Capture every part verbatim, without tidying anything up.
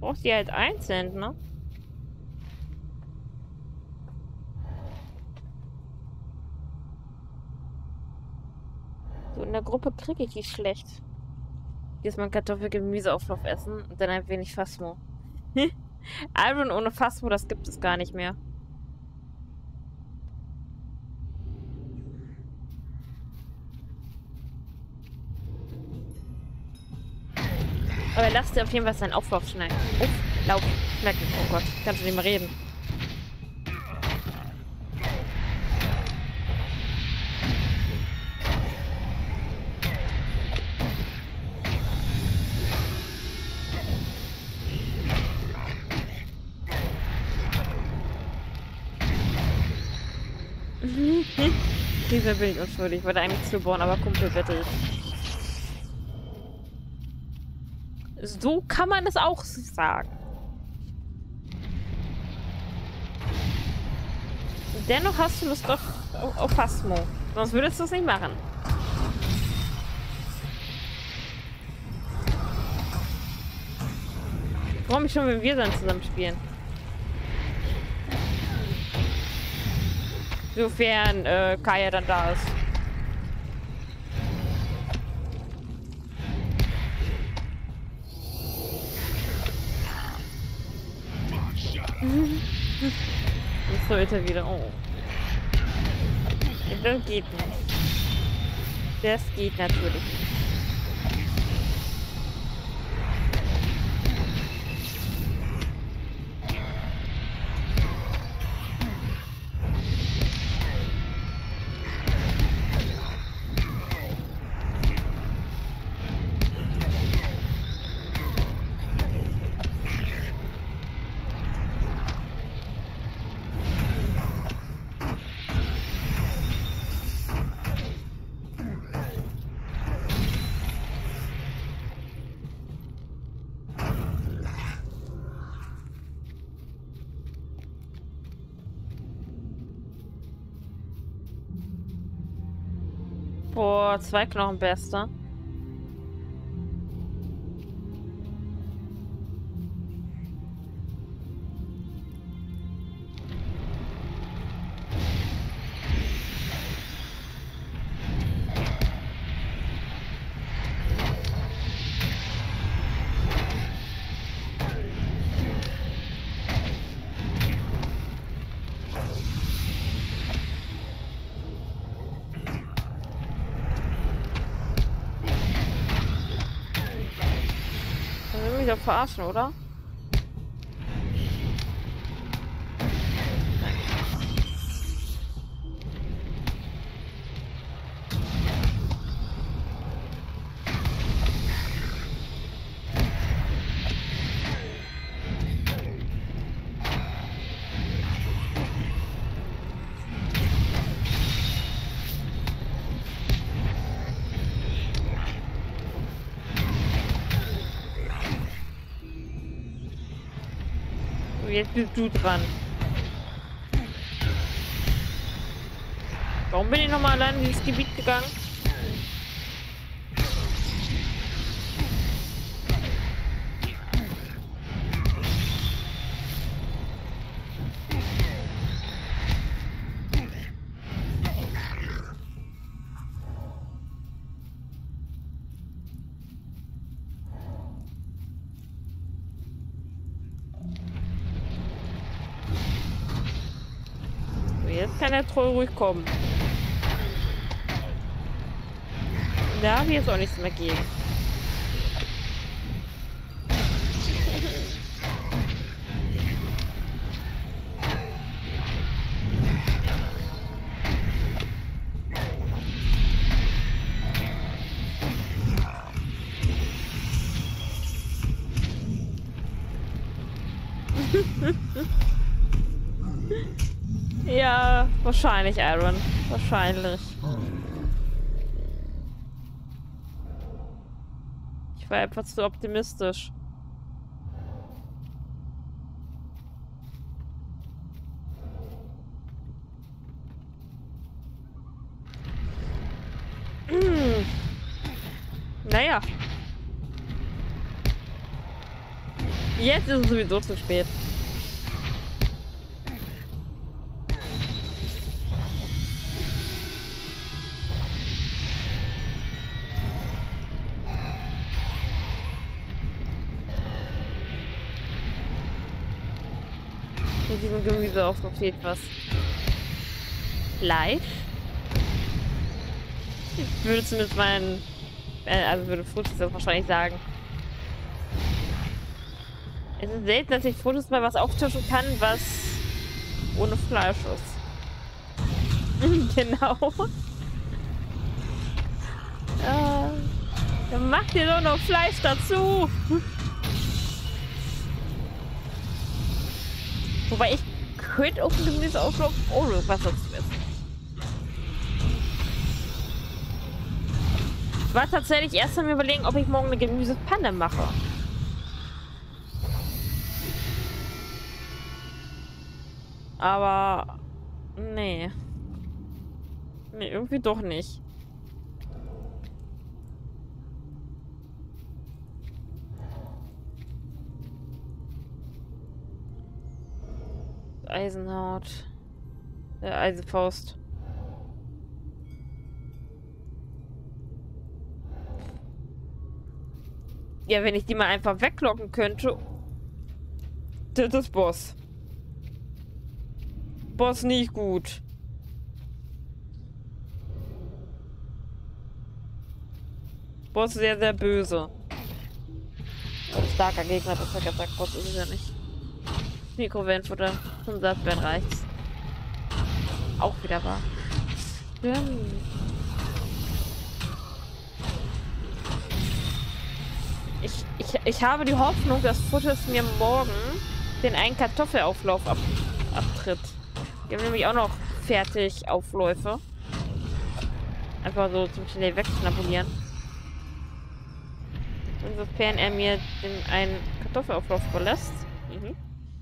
braucht die halt einzeln, ne? So in der Gruppe kriege ich die schlecht. Diesmal Kartoffel-Gemüseauflauf essen und dann ein wenig Phasmo. Iron ohne Phasmo, das gibt es gar nicht mehr. Aber lass dir auf jeden Fall seinen Auflauf schneiden. Auflauf schmecken. Oh Gott, kannst du nicht mehr reden. Dieser bin ich unschuldig. Ich wollte eigentlich zubauen, aber Kumpel, bitte. So kann man es auch sagen. Dennoch hast du Lust auf, auf, auf Phasmo. Sonst würdest du es nicht machen. Ich freue mich schon, wenn wir dann zusammen spielen. Sofern äh, Kaya dann da ist. Das sollte wieder. Oh. Das geht nicht. Das geht natürlich nicht. Boah, zwei Knochenbeste. Doch verarschen, oder? Jetzt bist du dran. Warum bin ich nochmal allein in dieses Gebiet gegangen? Jetzt kann der Troll ruhig kommen. Da habe ich jetzt auch nichts mehr gegen. Ja, wahrscheinlich, Iron. Wahrscheinlich. Ich war etwas zu optimistisch. Hm. Naja. Jetzt ist es sowieso zu spät. Mit diesem Gemüseauflauf fehlt was. Fleisch? Ich würde zumindest meinen... Äh, also würde Fotos das wahrscheinlich sagen. Es ist selten, dass ich Fotos mal was auftauschen kann, was ohne Fleisch ist. Genau. Äh, dann macht ihr doch noch Fleisch dazu. Wobei ich könnte auch ein Gemüseauflauf ohne Wasser zu essen. Ich war tatsächlich erst am Überlegen, ob ich morgen eine Gemüsepfanne mache. Aber nee. Nee, irgendwie doch nicht. Eisenhaut. Äh, Eisenfaust. Ja, wenn ich die mal einfach weglocken könnte. Das ist Boss. Boss nicht gut. Boss sehr, sehr böse. Ein starker Gegner, das hat gesagt. Boss ist es ja nicht. Mikrowellenfutter zum Sattwerden reicht's. Auch wieder wahr. Stimmt. Ich, ich, ich habe die Hoffnung, dass Futters mir morgen den einen Kartoffelauflauf ab, abtritt. Wir haben nämlich auch noch fertig Aufläufe. Einfach so zum schnell wegschnabulieren. Insofern er mir den einen Kartoffelauflauf verlässt. Mhm.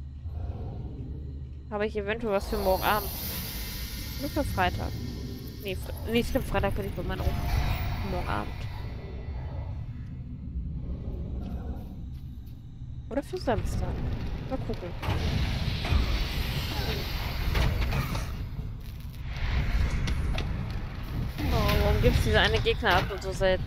Habe ich eventuell was für morgen Abend. Nur für Freitag. Nee, Fre nee stimmt, Freitag bin ich bei meiner Oma. Morgen Abend. Oder für Samstag. Mal gucken. Oh, warum gibt es diese eine Gegnerart so selten?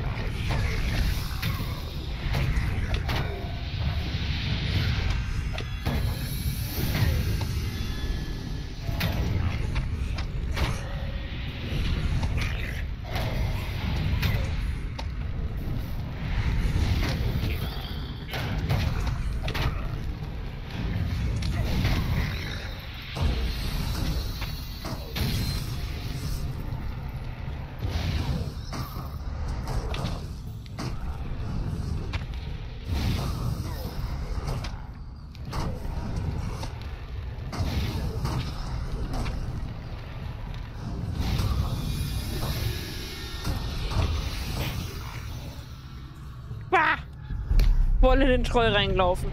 Voll in den Troll reingelaufen.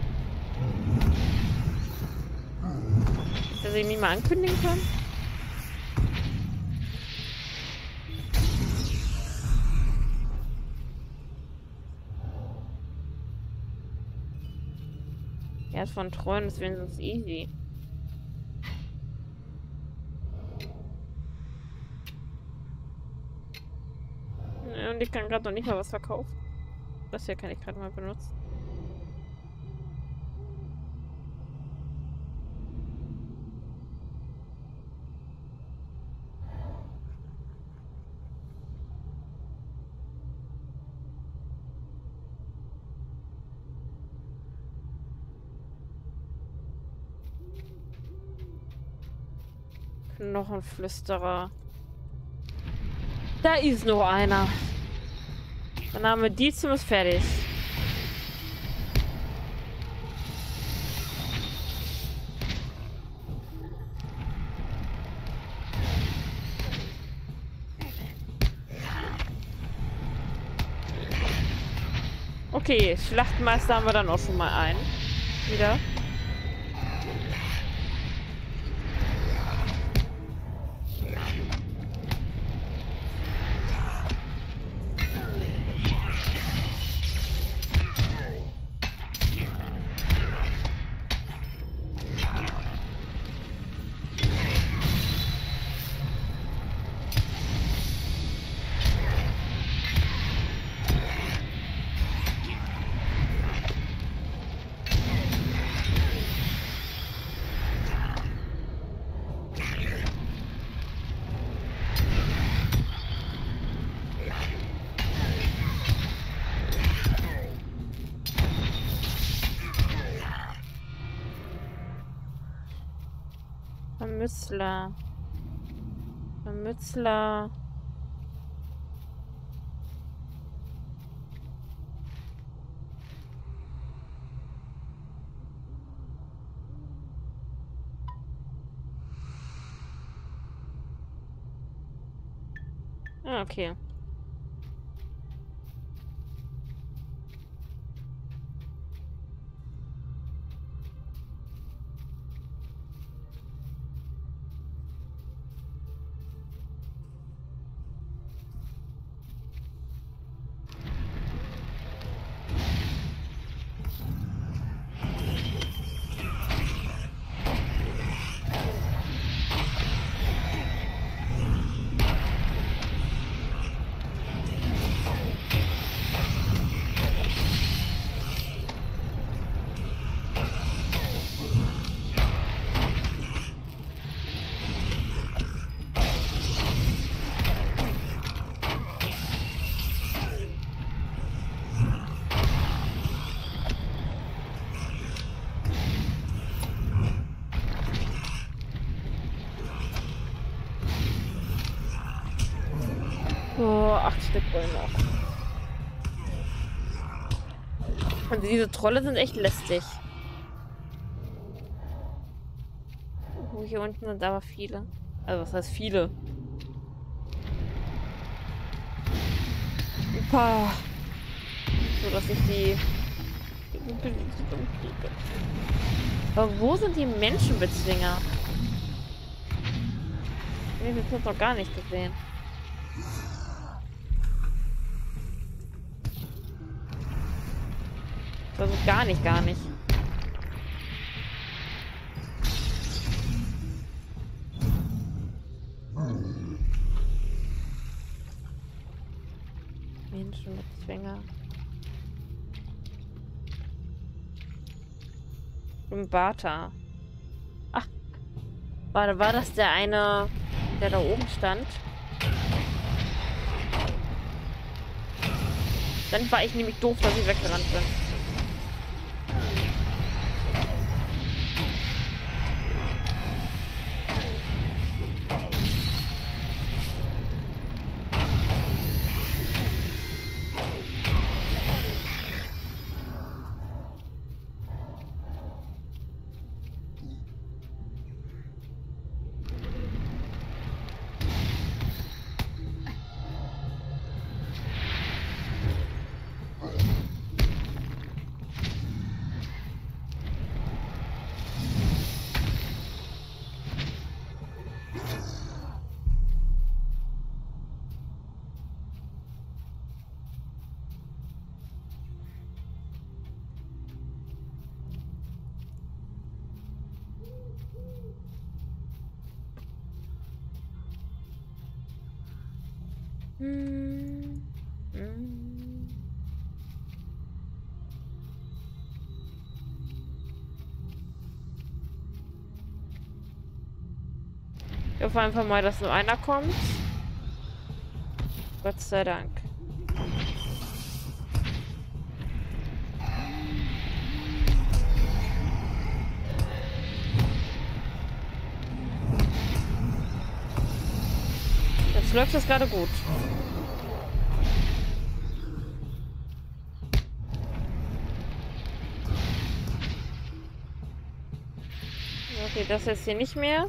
Dass ich mich mal ankündigen kann? Er ist von Trollen, das wäre sonst easy. Und ich kann gerade noch nicht mal was verkaufen. Das hier kann ich gerade mal benutzen. Knochenflüsterer. Da ist noch einer. Dann haben wir die zumindest fertig. Okay, Schlachtmeister haben wir dann auch schon mal einen. Wieder. Mützler. Mützler. Ah, okay. Oh, acht Stück wollen noch. Und diese Trolle sind echt lästig. Oh, hier unten sind aber viele. Also was heißt viele? Opa. So, dass ich die... Aber wo sind die Menschenbezwinger? Nee, das wird noch gar nicht gesehen. Also gar nicht, gar nicht. Menschen mit Zwinger. Im Bata. Ach. War, war das der eine, der da oben stand? Dann war ich nämlich doof, dass ich weggerannt bin. Hm. Hm. Ich hoffe einfach mal, dass nur einer kommt. Gott sei Dank. Jetzt läuft es gerade gut. Okay, das jetzt hier nicht mehr.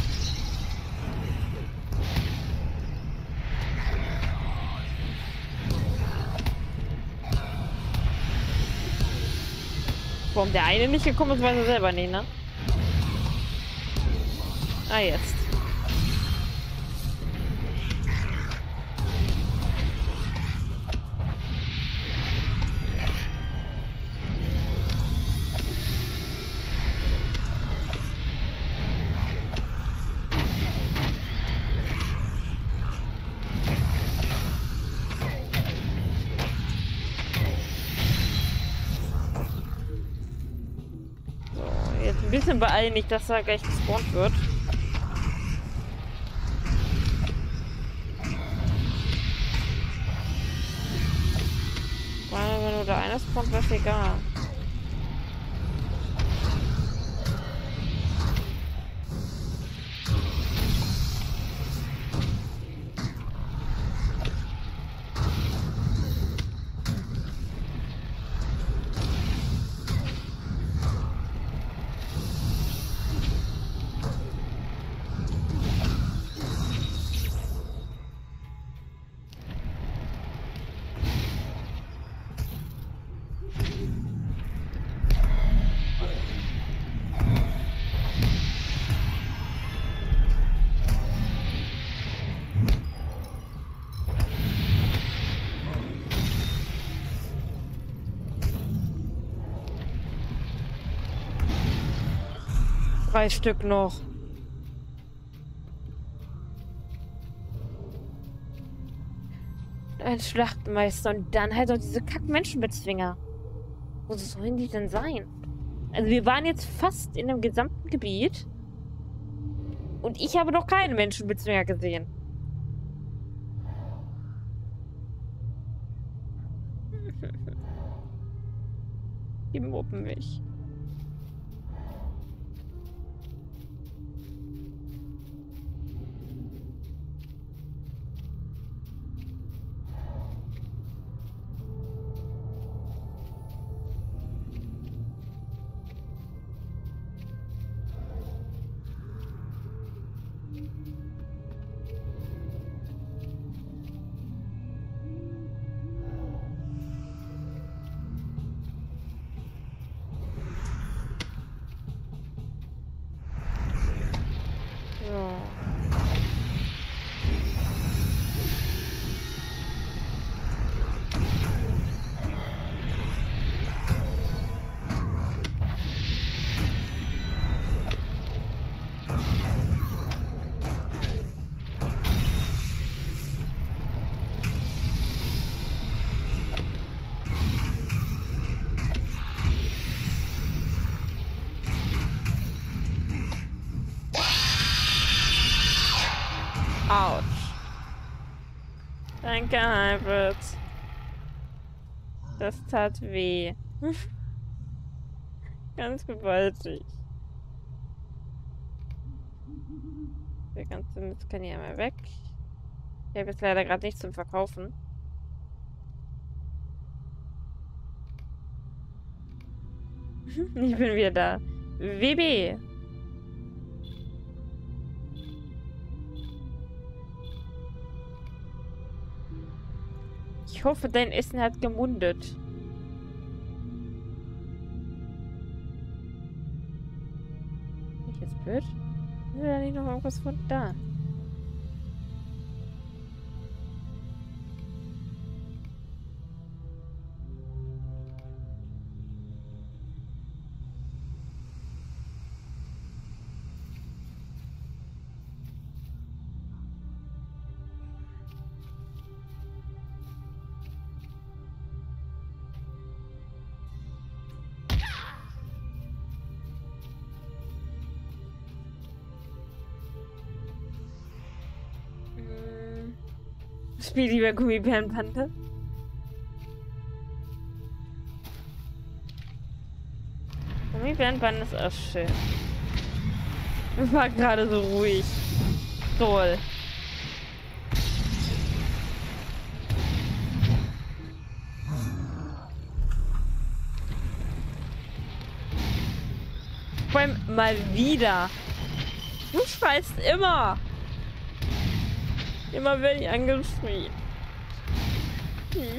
Warum der eine nicht gekommen ist, weiß er selber nicht, ne? Ah, jetzt. Ein bisschen beeilen, nicht, dass er gleich gespawnt wird. Weil wenn nur der eine spawnt, wäre es egal. Drei Stück noch. Ein Schlachtmeister und dann halt auch diese Kack-Menschenbezwinger. Wo sollen die denn sein? Also wir waren jetzt fast in dem gesamten Gebiet. Und ich habe noch keinen Menschenbezwinger gesehen. Die mobben mich. Autsch. Danke, Hybrid. Das tat weh. Ganz gewaltig. Der ganze Mist kann hier mal weg. Ich habe jetzt leider gerade nichts zum Verkaufen. Ich bin wieder da. W B. Ich hoffe, dein Essen hat gemundet. Bin ich jetzt blöd? Ist da nicht noch irgendwas von da? Spiel lieber Gummibärenbande. Gummibärenbande ist auch schön. Es war gerade so ruhig. Toll. Vor allem mal wieder. Du schreist immer. Immer werde ich angeschrien. Hm.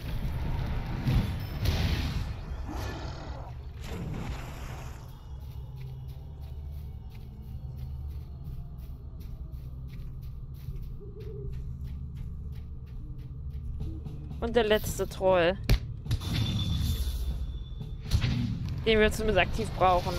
Und der letzte Troll. Den wir zumindest aktiv brauchen.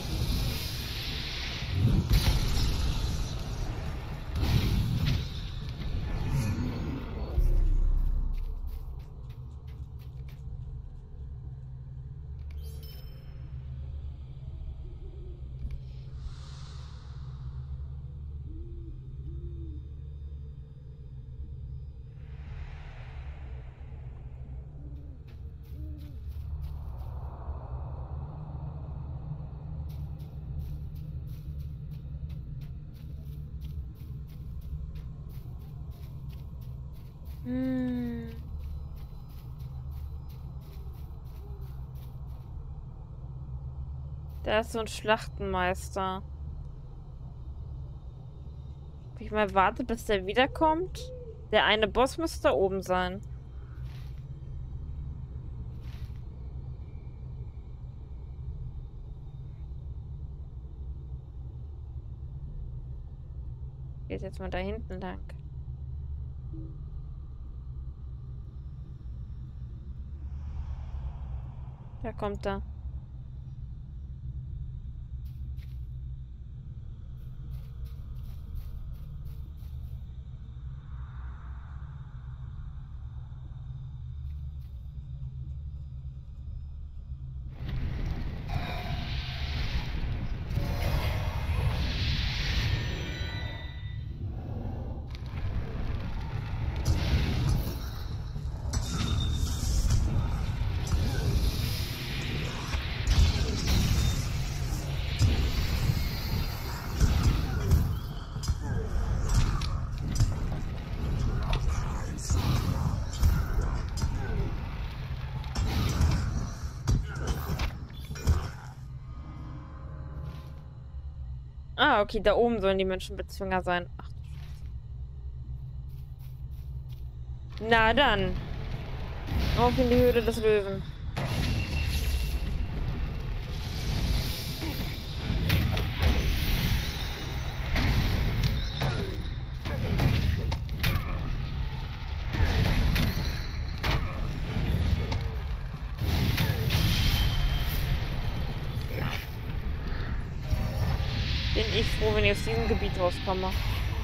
Hm. Da ist so ein Schlachtenmeister. Ob ich mal warte, bis der wiederkommt? Der eine Boss müsste da oben sein. Geht jetzt mal da hinten lang. Da kommt er. Ah, okay, da oben sollen die Menschenbezwinger sein. Ach du Scheiße. Na dann. Auf in die Höhle des Löwen. Bin ich froh, wenn ich aus diesem Gebiet rauskomme.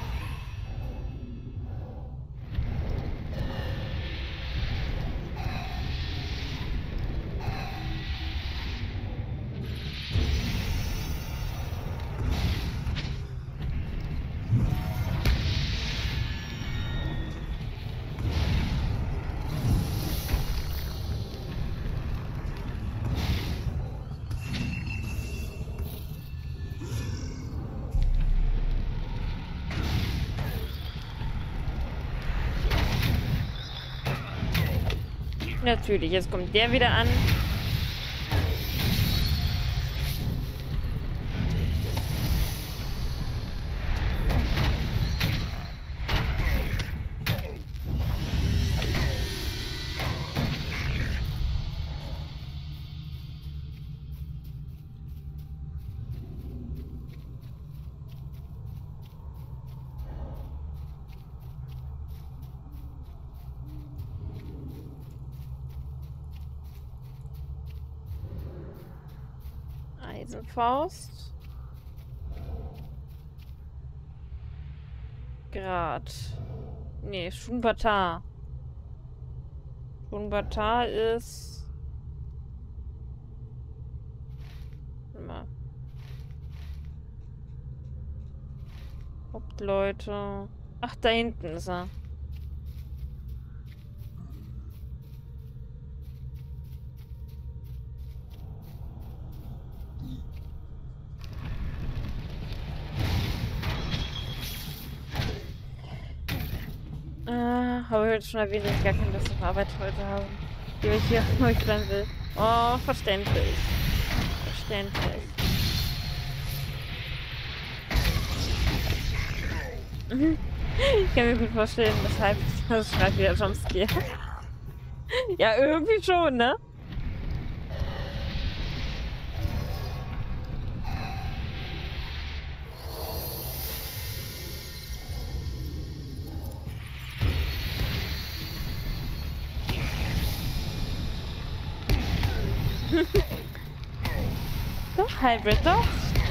Natürlich, jetzt kommt der wieder an. Eisenfaust. Grad. Nee, Shunbata. Shunbata ist... Warte mal. Hauptleute. Ach, da hinten ist er. Ah, habe ich heute schon erwähnt, dass ich gar keine Lust auf Arbeit heute habe. Die ich hier durchrennen will. Oh, verständlich. Verständlich. Ich kann mir gut vorstellen, weshalb das schreibt wieder Jumpscare. Ja, irgendwie schon, ne? Doch, Hybrid, doch.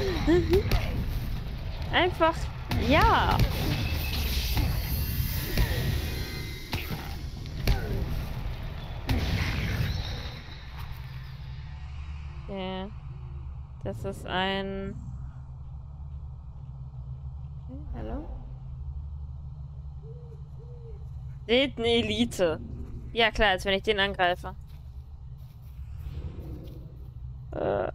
Einfach, ja. Okay. Das ist ein... Okay, hallo? Seht eine Elite. Ja klar, als wenn ich den angreife. Äh...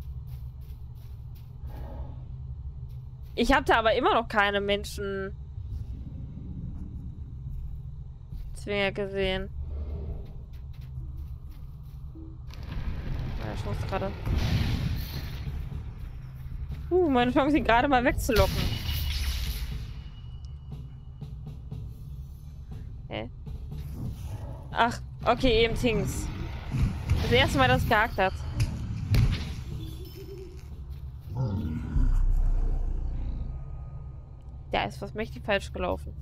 Ich habe da aber immer noch keine Menschen Zwinger gesehen. Ja, ich muss gerade. Uh, meine Chance, ihn gerade mal wegzulocken. Okay. Ach, okay, eben Things. Das erste Mal, dass es gehakt hat. Da ist was mächtig falsch gelaufen.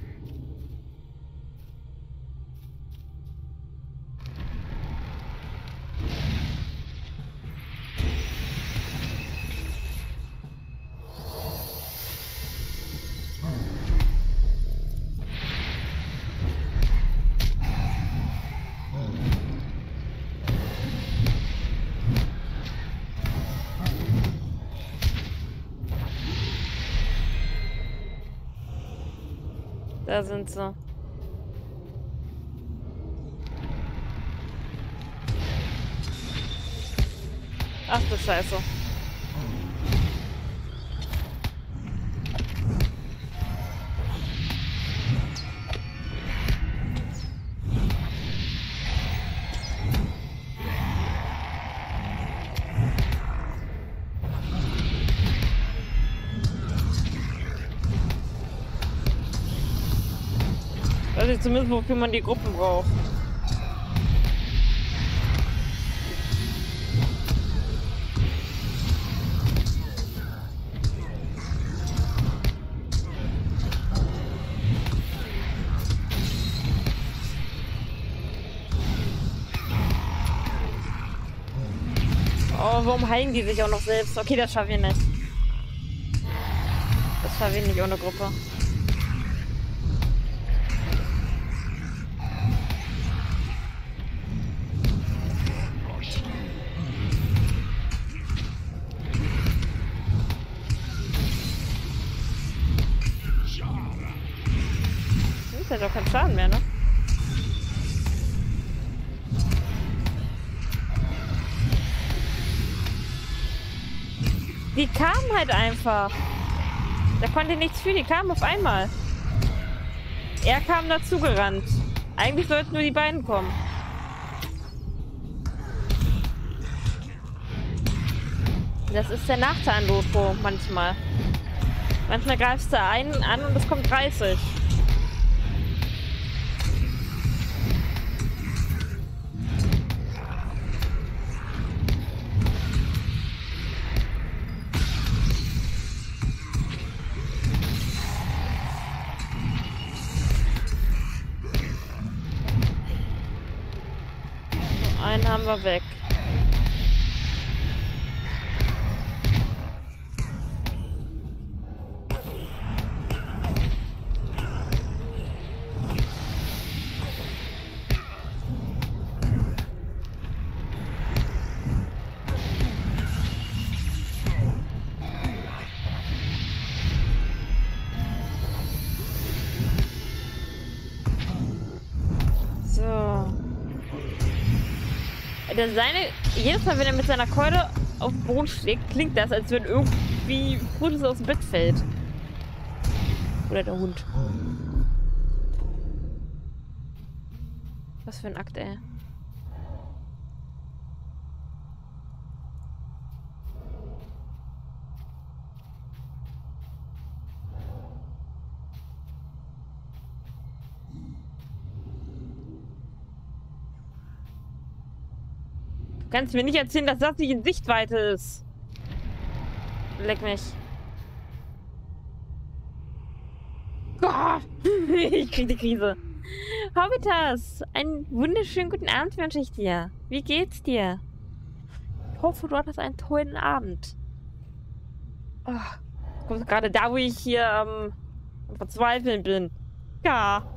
Da sind sie. Ach du Scheiße. ich zumindest, wofür man die Gruppen braucht. Oh, warum heilen die sich auch noch selbst? Okay, das schaffen wir nicht. Das schaffen wir nicht ohne Gruppe. Das hat doch keinen Schaden mehr, ne? Die kamen halt einfach. Da konnte nichts für, die kamen auf einmal. Er kam dazu gerannt. Eigentlich sollten nur die beiden kommen. Das ist der Nachteil an Loto manchmal. Manchmal greifst du einen an und es kommt dreißig. Einen haben wir weg. So. Der seine, jedes Mal, wenn er mit seiner Keule auf den Boden schlägt, klingt das, als wenn irgendwie Brutus aus dem Bett fällt. Oder der Hund. Was für ein Akt, ey. Du kannst mir nicht erzählen, dass das nicht in Sichtweite ist. Leck mich. Oh, ich krieg die Krise. Hobbitas, einen wunderschönen guten Abend wünsche ich dir. Wie geht's dir? Ich hoffe, du hattest einen tollen Abend. Oh, gerade da, wo ich hier ähm, am Verzweifeln bin. Ja.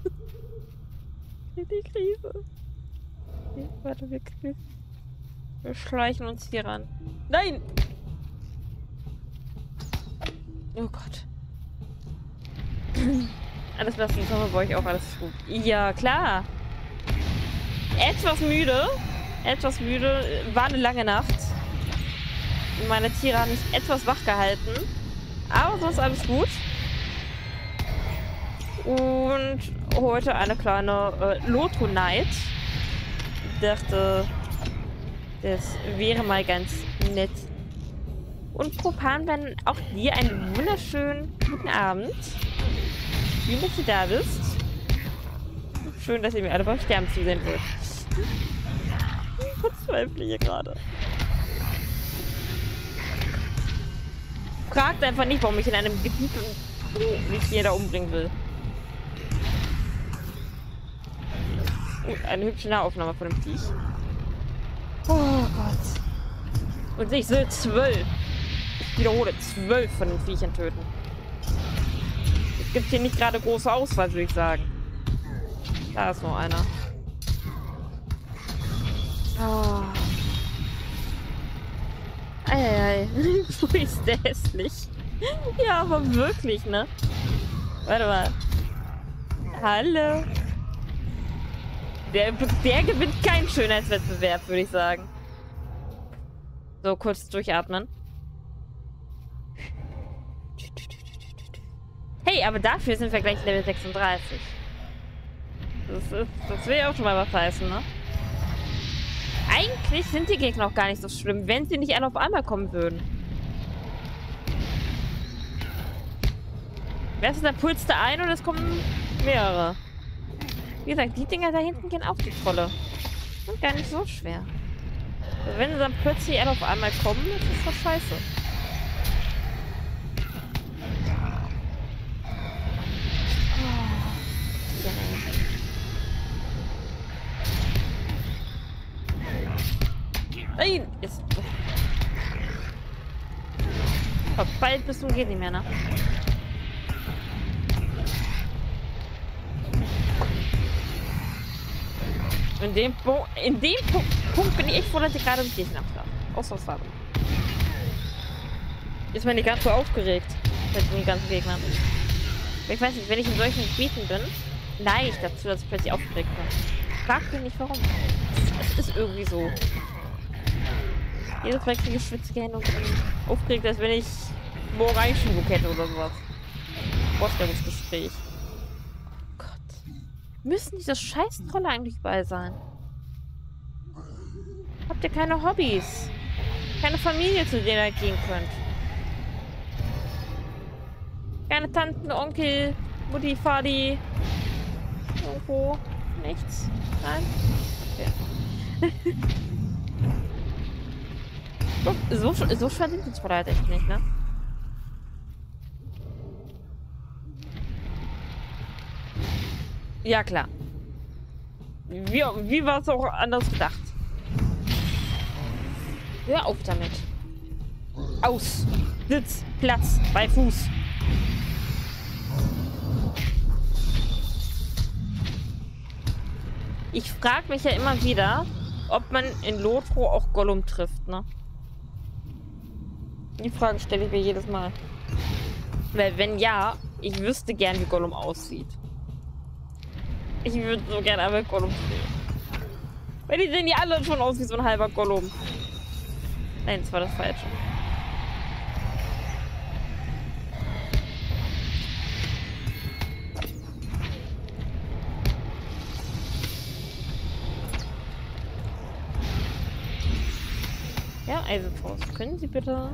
Die Krise. Okay, warte, wir kriegen. Wir schleichen uns hier ran. Nein! Oh Gott. Alles lassen, ich hoffe bei euch auch alles gut. Ja, klar. Etwas müde. Etwas müde. War eine lange Nacht. Meine Tiere haben mich etwas wach gehalten. Aber sonst alles gut. Und heute eine kleine äh, Loto-Night. Ich dachte... Das wäre mal ganz nett. Und Propan, dann auch dir einen wunderschönen guten Abend. Schön, dass du da bist. Schön, dass ihr mir alle beim Sterben zusehen wollt. Ich verzweifle hier gerade. Fragt einfach nicht, warum ich in einem Gebiet bin, wo mich jeder umbringen will. Uh, eine hübsche Nahaufnahme von dem Viech. Oh Gott. Und ich soll zwölf. Ich wiederhole, zwölf von den Viechern töten. Es gibt hier nicht gerade große Auswahl, würde ich sagen. Da ist noch einer. Oh. Eieiei. So ist der hässlich. Ja, aber wirklich, ne? Warte mal. Hallo. Der, der gewinnt keinen Schönheitswettbewerb, würde ich sagen. So, kurz durchatmen. Hey, aber dafür sind wir gleich Level sechsunddreißig. Das, ist, das will ja auch schon mal was heißen, ne? Eigentlich sind die Gegner auch gar nicht so schlimm, wenn sie nicht alle auf einmal kommen würden. Wer ist der Puls der ein und es kommen mehrere? Wie gesagt, die Dinger da hinten gehen auch die Trolle. Sind gar nicht so schwer. Also wenn sie dann plötzlich alle auf einmal kommen, ist das doch scheiße. Nein! Ist. Aber bald bis zum geht nicht mehr, ne? In dem, Bo in dem Punkt, Punkt bin ich echt froh, dass ich gerade mit dir habe. Ausnahmsweise. Ist mir nicht ganz so aufgeregt mit den ganzen Gegnern. Ich weiß nicht, wenn ich in solchen Gebieten bin, neige ich dazu, dass ich plötzlich aufgeregt bin. Frag mich nicht warum. Es, es ist irgendwie so. Jedes Mal kriege ich schwitzige Hände und bin aufgeregt, als wenn ich morgen Einschulung hätte oder sowas. Vorstellungsgespräch. Gott. Müssen diese scheiß Trolle eigentlich bei sein? Habt ihr keine Hobbys? Keine Familie, zu denen ihr gehen könnt? Keine Tanten, Onkel, Mutti, Vati? Irgendwo? Nichts? Nein? Okay. So, so, so schwer sind die Trolle halt echt nicht, ne? Ja, klar. Wie, wie war es auch anders gedacht? Hör auf damit. Aus. Sitz. Platz. Bei Fuß. Ich frage mich ja immer wieder, ob man in Lothro auch Gollum trifft, ne? Die Frage stelle ich mir jedes Mal. Weil wenn ja, ich wüsste gern, wie Gollum aussieht. Ich würde so gerne einmal Gollum sehen. Weil die sehen ja alle schon aus wie so ein halber Gollum. Nein, das war das Falsche. Ja, Eisenfaust. Können Sie bitte...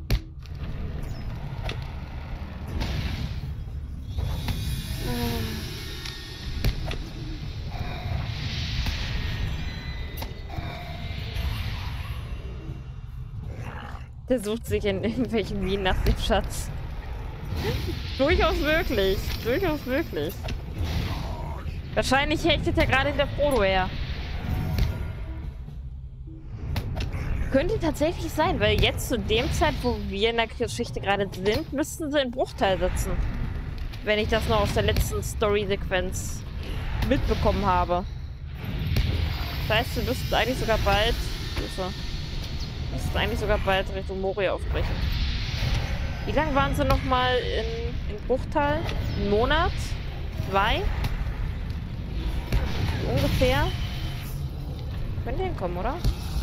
Der sucht sich in irgendwelchen Minen nach dem Schatz. Durchaus möglich. Durchaus möglich. Wahrscheinlich hechtet er gerade in der Frodo her. Könnte tatsächlich sein, weil jetzt zu dem Zeit, wo wir in der Geschichte gerade sind, müssten sie in Bruchteil sitzen. Wenn ich das noch aus der letzten Story-Sequenz mitbekommen habe. Das heißt, wir müssten eigentlich sogar bald... Hilfe. Wir müssten eigentlich sogar bald Richtung Moria aufbrechen. Wie lange waren sie nochmal in, in Bruchtal? Ein Monat? Zwei? Ungefähr? Können die hinkommen, oder?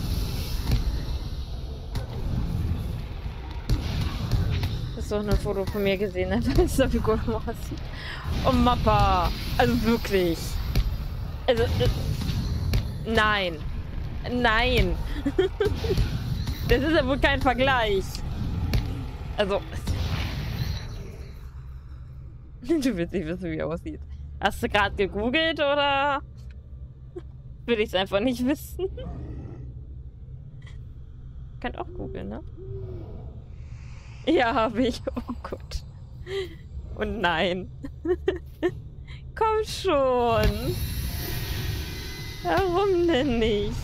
Das ist doch ein Foto von mir gesehen, ne? Da ist so viel Gollum aussieht. Oh, Mappa! Also wirklich. Also, äh, nein. Nein. Das ist ja wohl kein Vergleich. Also. Du willst nicht wissen, wie er aussieht. Hast du gerade gegoogelt oder will ich es einfach nicht wissen? Könnt auch googeln, ne? Ja, habe ich. Oh Gott. Und nein. Komm schon. Warum denn nicht?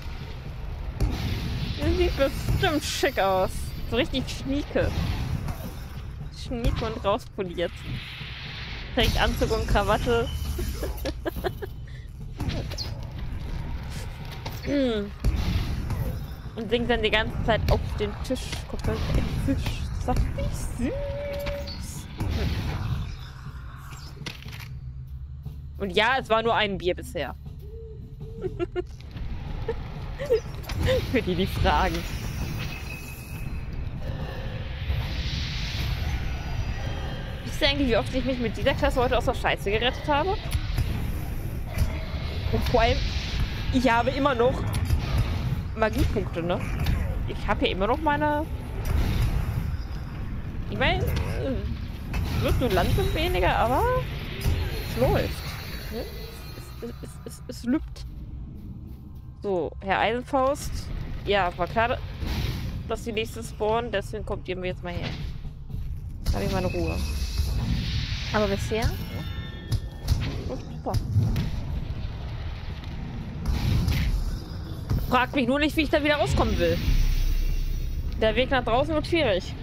Das sieht bestimmt schick aus. So richtig schnieke. Schnieke und rauspoliert. Trägt Anzug und Krawatte. Und singt dann die ganze Zeit auf den Tisch. Guck mal, ein Fisch. Das ist nicht süß. Und ja, es war nur ein Bier bisher. Für die, die fragen. Wisst ihr eigentlich, wie oft ich mich mit dieser Klasse heute aus der Scheiße gerettet habe? Und vor allem, ich habe immer noch Magiepunkte, ne? Ich habe ja immer noch meine... Ich meine, es wird nur langsam weniger, aber es läuft. Ne? es, es, es, es lübt. So, Herr Eisenfaust. Ja, war klar, dass die nächste spawnen, deswegen kommt ihr mir jetzt mal her. Da habe ich meine Ruhe. Aber bisher... Oh, super. Frag mich nur nicht, wie ich da wieder rauskommen will. Der Weg nach draußen wird schwierig.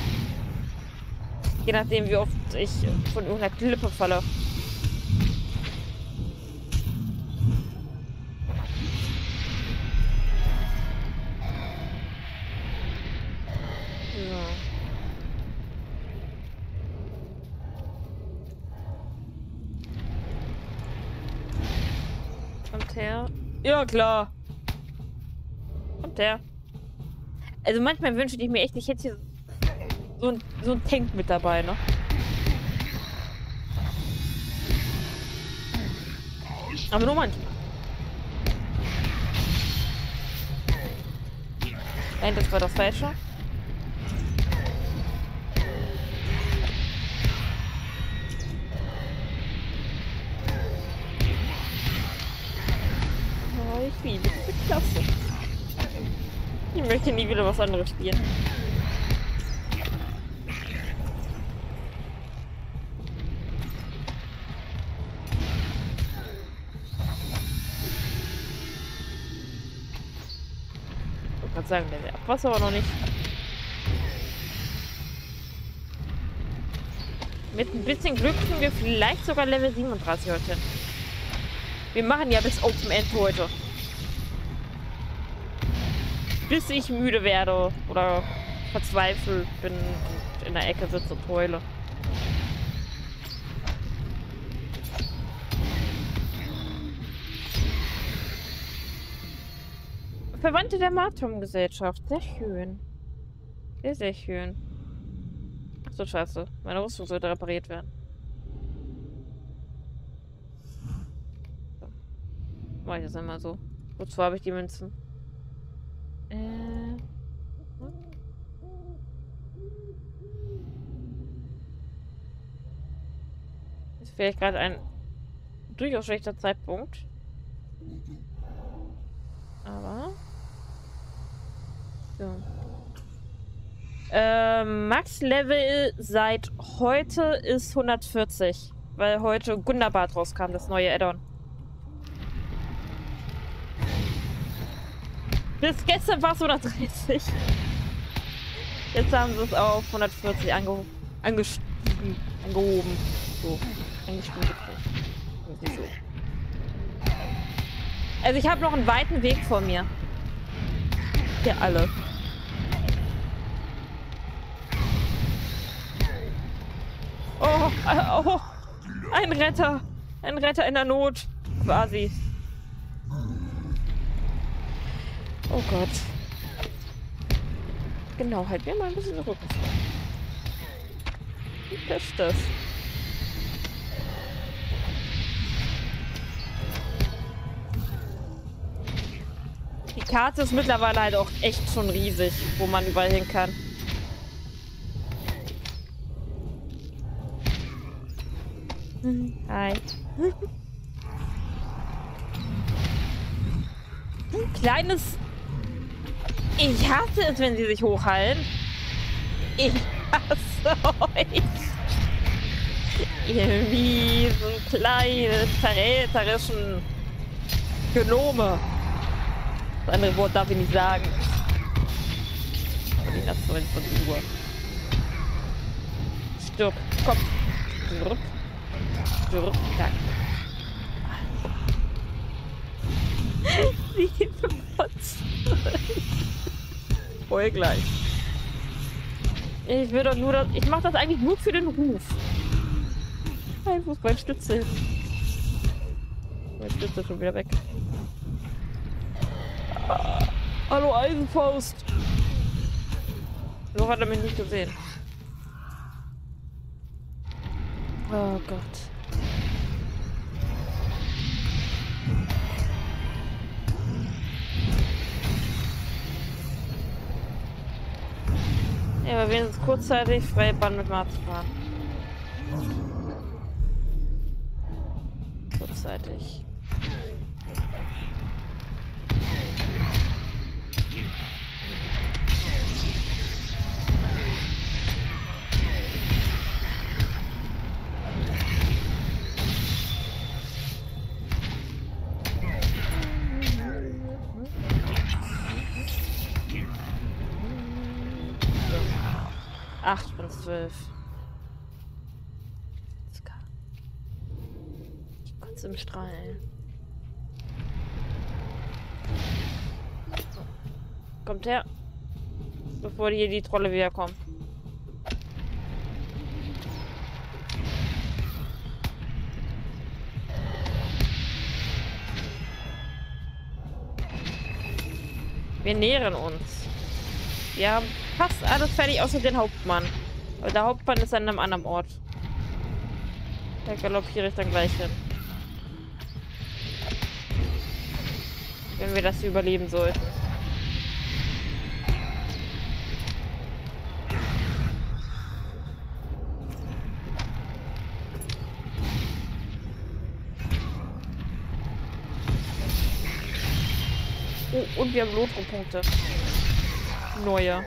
Je nachdem, wie oft ich von irgendeiner Klippe falle. Kommt her. Ja, klar. Kommt her. Also manchmal wünsche ich mir echt, ich hätte hier so ein, so ein Tank mit dabei, ne? Aber nur manchmal. Nein, das war das Falsche. Oh, ich liebe diese Klasse. Ich möchte nie wieder was anderes spielen. Ich wollte gerade sagen, der Abwasser aber noch nicht. Mit ein bisschen Glück kriegen wir vielleicht sogar Level siebenunddreißig heute hin. Wir machen ja bis Open End heute. Bis ich müde werde oder verzweifelt bin und in der Ecke sitze und heule. Verwandte der Martum-Gesellschaft. Sehr schön. Sehr, sehr schön. Ach so, scheiße. Meine Rüstung sollte repariert werden. So. Mach ich das einmal so. Wozu habe ich die Münzen? Äh. Ist vielleicht gerade ein durchaus schlechter Zeitpunkt. Aber. So. Ähm, Max-Level seit heute ist hundertvierzig. Weil heute Gundabad rauskam, das neue Add-on. Bis gestern war es hundertdreißig. Jetzt haben sie es auf hundertvierzig angeho angestiegen, angehoben. So, angestiegen. So. Also ich habe noch einen weiten Weg vor mir. Hier alle. Oh, oh, ein Retter. Ein Retter in der Not. Quasi. Oh Gott. Genau, halt mir mal ein bisschen den Rücken vor. Wie ist das? Die Karte ist mittlerweile halt auch echt schon riesig, wo man überall hin kann. Hi. Ein kleines... Ich hasse es, wenn sie sich hochhalten. Ich hasse euch. Ihr miesen, kleinen, verräterischen Genome. Das andere Wort darf ich nicht sagen. Ich lasse es von Uhr. Stirb. Komm. Stirb. Stirb. Danke. Liebe Potz. Voll gleich. Ich will doch nur das. Ich mache das eigentlich nur für den Ruf. Nein, wo ist mein Stütze hin? Mein Stütze ist schon wieder weg. Ah, hallo Eisenfaust. So hat er mich nicht gesehen. Oh Gott. Ja, aber wenigstens kurzzeitig freie Bahn mit Marzipan. Kurzzeitig. Acht von zwölf. Ich kotze im Strahl, ey. Kommt her. Bevor hier die Trolle wiederkommen. Wir nähern uns. Wir haben fast alles fertig, außer den Hauptmann. Aber der Hauptmann ist an einem anderen Ort. Da galoppiere ich dann gleich hin. Wenn wir das überleben sollten. Oh, und wir haben Lotro-Punkte. Neue.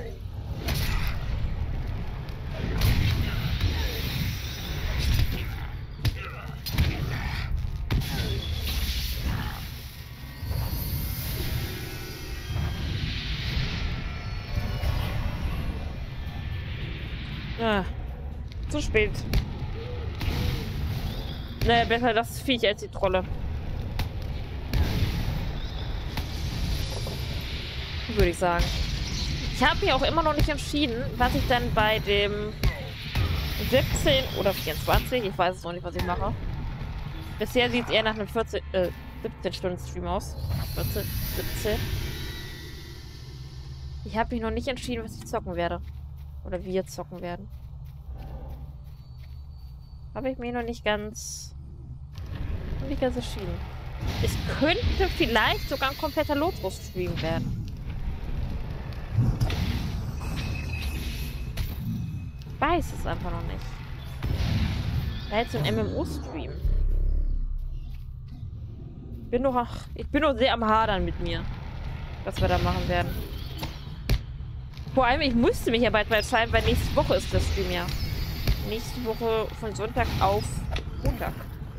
Ah, zu spät. Naja, besser das Viech als die Trolle. Würde ich sagen. Ich habe mich auch immer noch nicht entschieden, was ich dann bei dem siebzehn oder vierundzwanzig, ich weiß es noch nicht, was ich mache. Bisher sieht es eher nach einem vierzehn, äh, siebzehn Stunden Stream aus. vierzehn, siebzehn. Ich habe mich noch nicht entschieden, was ich zocken werde. Oder wir zocken werden. Habe ich mich noch nicht ganz... noch nicht ganz entschieden. Es könnte vielleicht sogar ein kompletter Lotro-Stream werden. Ich weiß es einfach noch nicht. Vielleicht so ein M M O-Stream. Bin noch, ich bin noch sehr am Hadern mit mir, was wir da machen werden. Vor allem, ich musste mich ja bald mal entscheiden, weil nächste Woche ist das Stream ja. Nächste Woche von Sonntag auf Montag.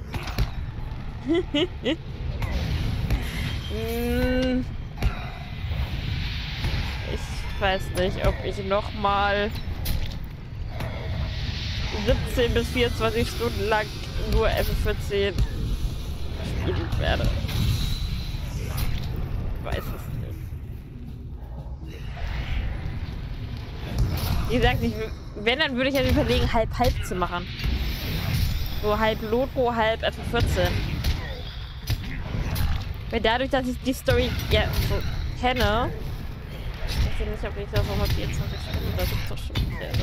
hm. Ich weiß nicht, ob ich nochmal siebzehn bis vierundzwanzig Stunden lang nur F vierzehn spielen werde. Ich weiß es nicht. Wie gesagt, ich, wenn, dann würde ich halt überlegen, halb-halb zu machen. So halb Lotro, halb F vierzehn. Weil dadurch, dass ich die Story ja so kenne, ich weiß nicht, ob ich das nochmal vierundzwanzig Stunden oder siebzehn Stunden werde.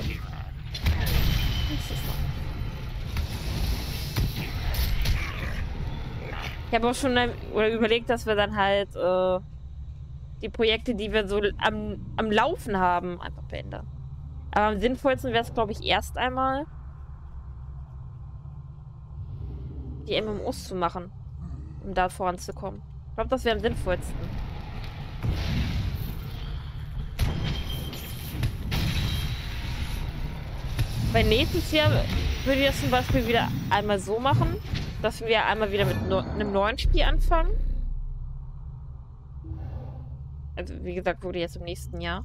Ich habe auch schon oder überlegt, dass wir dann halt äh, die Projekte, die wir so am, am Laufen haben, einfach beenden. Aber am sinnvollsten wäre es, glaube ich, erst einmal die M M Os zu machen, um da voranzukommen. Ich glaube, das wäre am sinnvollsten. Bei nächstes Jahr würde ich das zum Beispiel wieder einmal so machen, dass wir einmal wieder mit no einem neuen Spiel anfangen. Also wie gesagt, wurde jetzt im nächsten Jahr.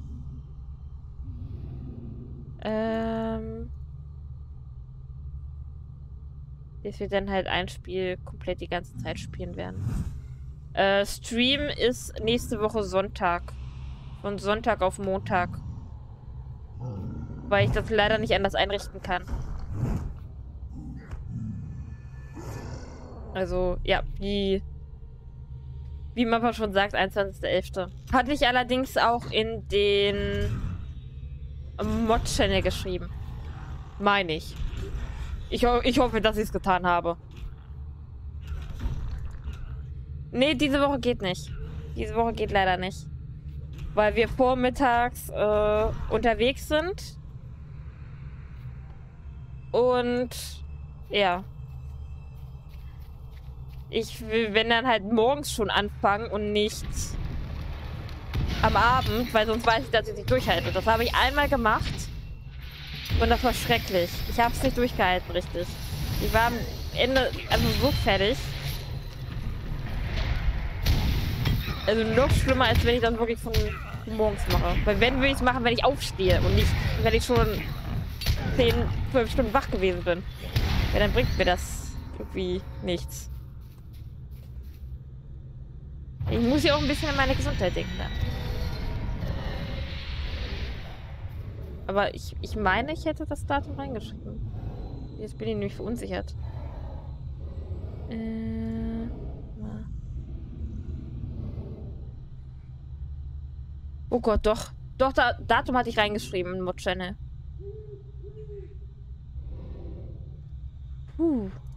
Ähm... Dass wir dann halt ein Spiel komplett die ganze Zeit spielen werden. Äh, Stream ist nächste Woche Sonntag. Von Sonntag auf Montag. Weil ich das leider nicht anders einrichten kann. Also, ja, wie... Wie Mappa schon sagt, einundzwanzigster elfter Hatte ich allerdings auch in den Mod-Channel geschrieben. Meine ich. Ich, ho ich hoffe, dass ich es getan habe. Nee, diese Woche geht nicht. Diese Woche geht leider nicht. Weil wir vormittags äh, unterwegs sind. Und ja. Ich will, wenn dann halt morgens schon anfangen und nicht am Abend, weil sonst weiß ich, dass ich nicht durchhalte. Das habe ich einmal gemacht und das war schrecklich. Ich habe es nicht durchgehalten, richtig. Ich war am Ende also so fertig. Also noch schlimmer, als wenn ich das wirklich von morgens mache. Weil wenn, würde ich es machen, wenn ich aufstehe und nicht, wenn ich schon zehn, zwölf Stunden wach gewesen bin. Ja, dann bringt mir das irgendwie nichts. Ich muss ja auch ein bisschen an meine Gesundheit denken dann. Aber ich, ich meine, ich hätte das Datum reingeschrieben. Jetzt bin ich nämlich verunsichert. Äh, na. Oh Gott, doch. Doch, da, Datum hatte ich reingeschrieben in Mod Channel. Puh.